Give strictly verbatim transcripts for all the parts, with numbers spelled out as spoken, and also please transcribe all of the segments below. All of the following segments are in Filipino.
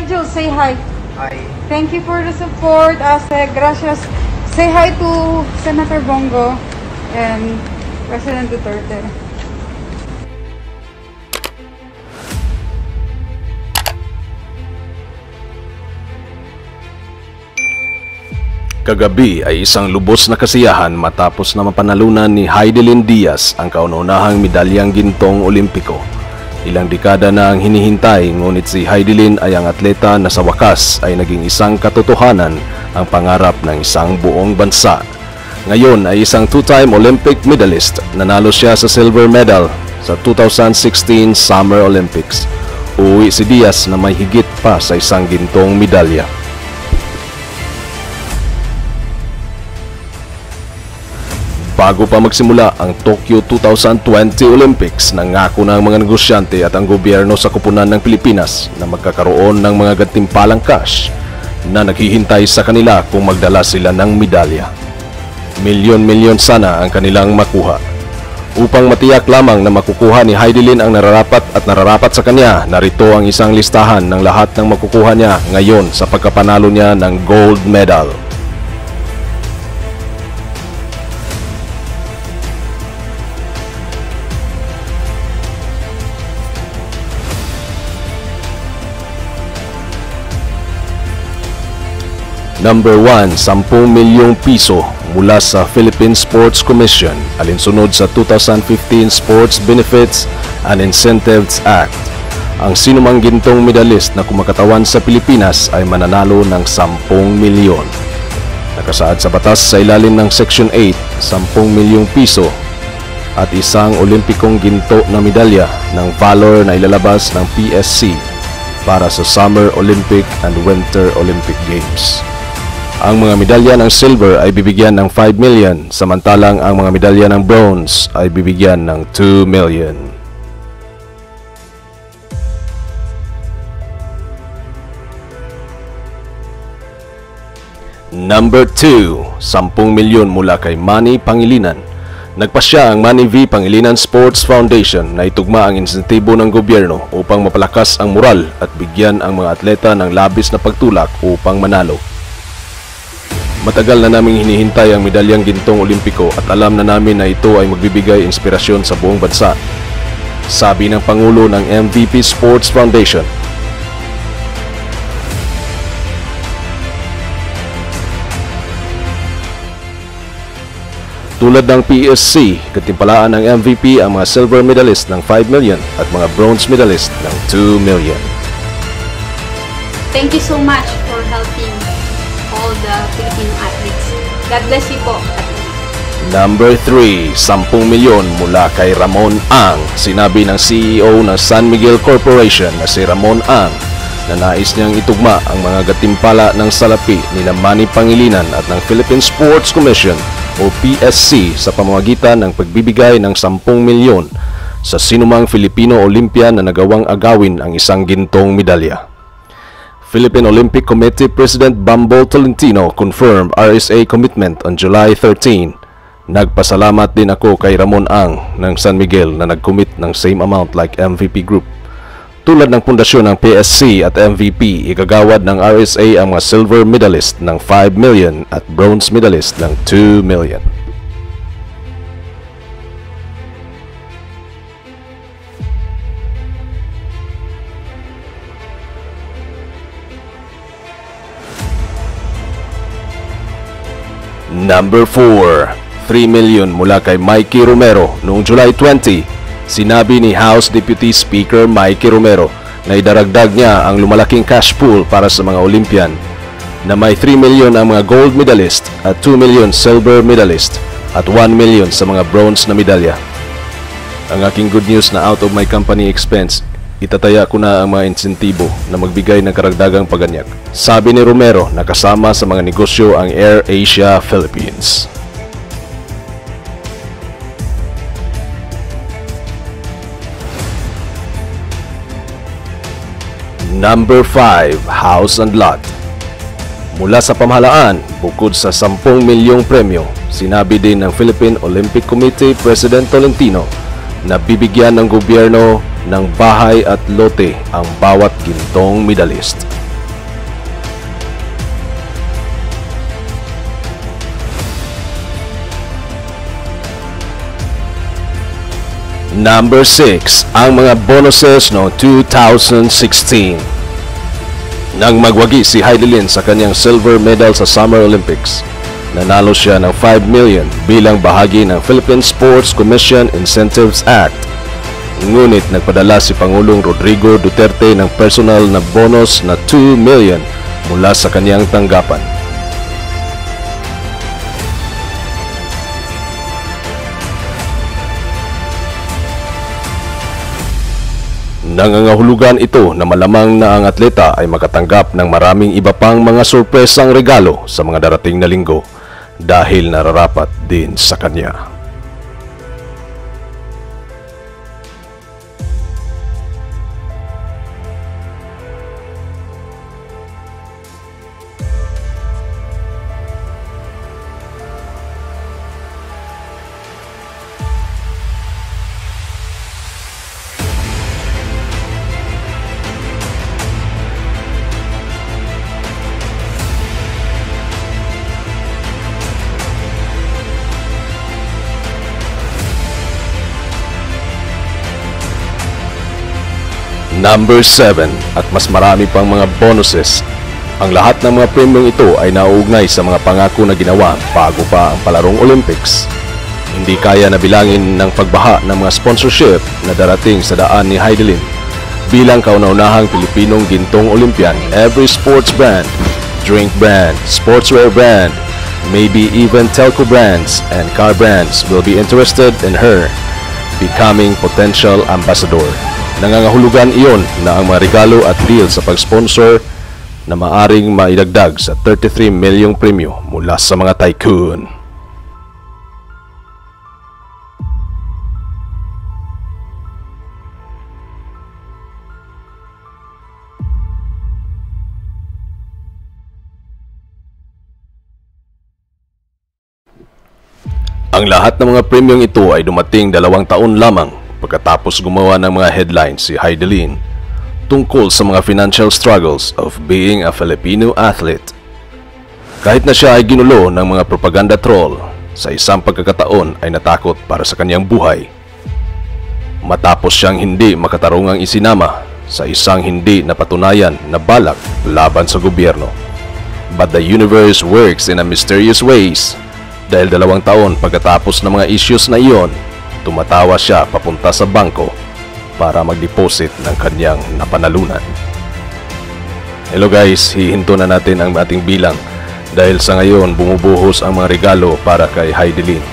Hi, Jules. Say hi. Hi. Thank you for the support, Ase. Gracias. Say hi to Senator Bongo and President Duterte. Kagabi ay isang lubos na kasiyahan matapos na mapanalunan ni Hidilyn Diaz ang kauna-unahang medalyang gintong Olimpiko. Ilang dekada na ang hinihintay, ngunit si Hidilyn ay ang atleta na sa wakas ay naging isang katotohanan ang pangarap ng isang buong bansa. Ngayon ay isang two-time Olympic medalist. Nanalo siya sa silver medal sa two thousand sixteen Summer Olympics. Uuwi si Diaz na may higit pa sa isang gintong medalya. Bago pa magsimula ang Tokyo two thousand twenty Olympics, nangako na ang mga negosyante at ang gobyerno sa koponan ng Pilipinas na magkakaroon ng mga gantimpalang cash na naghihintay sa kanila kung magdala sila ng medalya. Milyon-milyon sana ang kanilang makuha. Upang matiyak lamang na makukuha ni Hidilyn ang nararapat at nararapat sa kanya, narito ang isang listahan ng lahat ng makukuha niya ngayon sa pagkapanalo niya ng gold medal. Number one, ten milyong piso mula sa Philippine Sports Commission alinsunod sa two thousand fifteen Sports Benefits and Incentives Act. Ang sinumang gintong medalist na kumakatawan sa Pilipinas ay mananalo ng ten milyon. Nakasaad sa batas sa ilalim ng Section eight, ten milyong piso at isang olimpikong ginto na medalya ng valor na ilalabas ng P S C para sa Summer Olympic and Winter Olympic Games. Ang mga medalya ng silver ay bibigyan ng five million, samantalang ang mga medalya ng bronze ay bibigyan ng two million. Number two, ten milyon mula kay Manny Pangilinan. Nagpasya ang Manny V. Pangilinan Sports Foundation na itugma ang insentibo ng gobyerno upang mapalakas ang moral at bigyan ang mga atleta ng labis na pagtulak upang manalo. Matagal na naming hinihintay ang medalyang gintong Olimpiko at alam na namin na ito ay magbibigay inspirasyon sa buong bansa, sabi ng Pangulo ng M V P Sports Foundation. Tulad ng P S C, katimpalaan ng M V P ang mga silver medalist ng five million at mga bronze medalist ng two million. Thank you so much for helping all the Filipino athletes. God bless you po. Number three, ten milyon mula kay Ramon Ang. Sinabi ng C E O ng San Miguel Corporation na si Ramon Ang na nais niyang itugma ang mga gatimpala ng salapi nila Manny Pangilinan at ng Philippine Sports Commission o P S C sa pamamagitan ng pagbibigay ng ten milyon sa sinumang Filipino Olympian na nagawang agawin ang isang gintong medalya. Philippine Olympic Committee President Bambo Tolentino confirmed R S A commitment on July thirteenth. Nagpasalamat din ako kay Ramon Ang ng San Miguel na nag-commit ng same amount like M V P Group. Tulad ng pundasyon ng P S C at M V P, igagawad ng R S A ang mga silver medalist ng five million at bronze medalist ng two million. Number four, three million mula kay Mikey Romero. Noong July twentieth, sinabi ni House Deputy Speaker Mikey Romero na idaragdag niya ang lumalaking cash pool para sa mga Olympian na may three million ang mga gold medalist at two million silver medalist at one million sa mga bronze na medalya. Ang aking good news na out of my company expense, itataya ko na ang mga insentibo na magbigay ng karagdagang paganyak. Sabi ni Romero na kasama sa mga negosyo ang Air Asia Philippines. Number five, House and Lot. Mula sa pamahalaan, bukod sa ten milyong premyo, sinabi din ng Philippine Olympic Committee President Tolentino na bibigyan ng gobyerno ng bahay at lote ang bawat gintong medalist. Number six, ang mga bonuses no two thousand sixteen. Nang magwagi si Hidilyn sa kanyang silver medal sa Summer Olympics, nanalo siya ng five million bilang bahagi ng Philippine Sports Commission Incentives Act. Ngunit nagpadala si Pangulong Rodrigo Duterte ng personal na bonus na two million mula sa kanyang tanggapan. Nangangahulugan ito na malamang na ang atleta ay makatanggap ng maraming iba pang mga sorpresang regalo sa mga darating na linggo dahil nararapat din sa kanya. Number seven, at mas marami pang mga bonuses. Ang lahat ng mga premyong ito ay nauugnay sa mga pangako na ginawa bago pa ang palarong Olympics. Hindi kaya na bilangin ng pagbaha ng mga sponsorship na darating sa daan ni Hidilyn. Bilang kauna-unahang Pilipinong gintong Olympian, every sports brand, drink brand, sportswear brand, maybe even telco brands and car brands will be interested in her becoming potential ambassador. Nangangahulugan iyon na ang mga regalo at deal sa pag-sponsor na maaring maidagdag sa thirty-three milyong premyo mula sa mga tycoon. Ang lahat ng mga premyong ito ay dumating dalawang taon lamang pagkatapos gumawa ng mga headlines si Hidilyn tungkol sa mga financial struggles of being a Filipino athlete. Kahit na siya ay ginulo ng mga propaganda troll, sa isang pagkakataon ay natakot para sa kanyang buhay. Matapos siyang hindi makatarungang isinama sa isang hindi napatunayan na balak laban sa gobyerno. But the universe works in a mysterious ways dahil dalawang taon pagkatapos ng mga issues na iyon, tumatawa siya papunta sa bangko para mag-deposit ng kanyang napanalunan. Hello guys, hihinto na natin ang ating bilang dahil sa ngayon bumubuhos ang mga regalo para kay Hidilyn.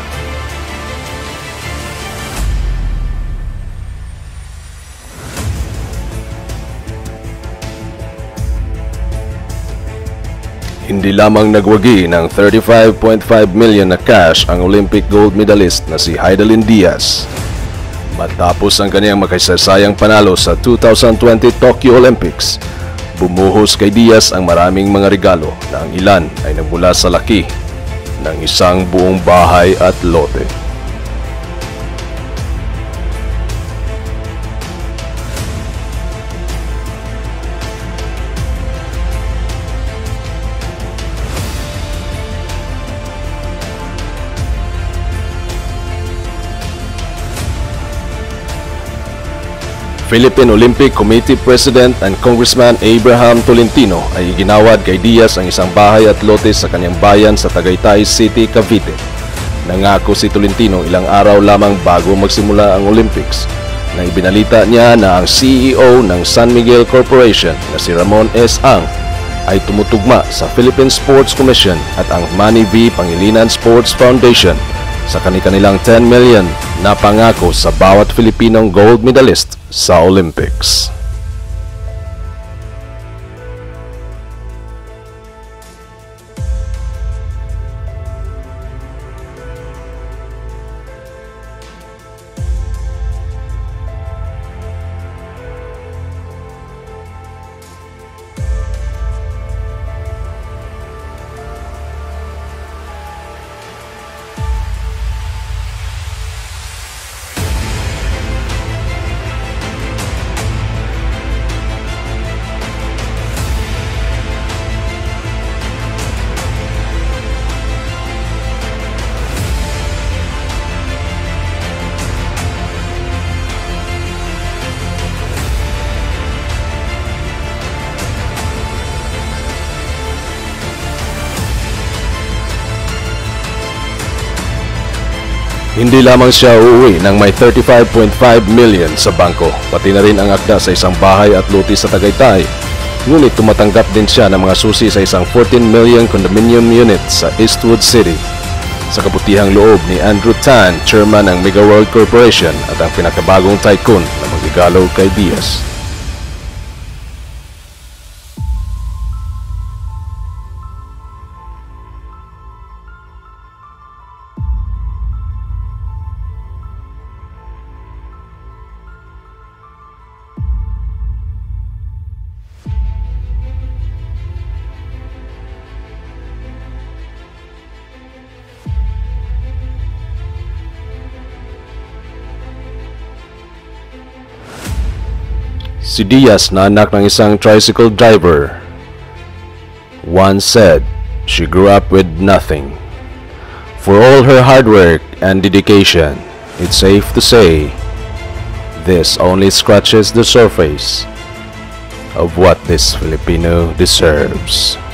Hindi lamang nagwagi ng thirty-five point five million na cash ang Olympic gold medalist na si Hidilyn Diaz. Matapos ang kanyang makasaysayang panalo sa two thousand twenty Tokyo Olympics, bumuhos kay Diaz ang maraming mga regalo na ang ilan ay nagmula sa laki ng isang buong bahay at lote. Philippine Olympic Committee President and Congressman Abraham Tolentino ay iginawad kay Diaz ang isang bahay at lote sa kanyang bayan sa Tagaytay City, Cavite. Nangako si Tolentino ilang araw lamang bago magsimula ang Olympics na ibinalita niya na ang C E O ng San Miguel Corporation na si Ramon S. Ang ay tumutugma sa Philippine Sports Commission at ang Manny V. Pangilinan Sports Foundation sa kanilang ten million na pangako sa bawat Filipinong gold medalist sa Olympics. Hindi lamang siya uuwi ng may thirty-five point five million sa bangko, pati na rin ang akda sa isang bahay at luti sa Tagaytay. Ngunit tumatanggap din siya ng mga susi sa isang fourteen million condominium unit sa Eastwood City. Sa kabutihang loob ni Andrew Tan, chairman ng Mega World Corporation at ang pinakabagong tycoon na magigalaw kay Diaz. Si Diaz na anak ng isang tricycle driver once said she grew up with nothing. For all her hard work and dedication, it's safe to say this only scratches the surface of what this Filipino deserves.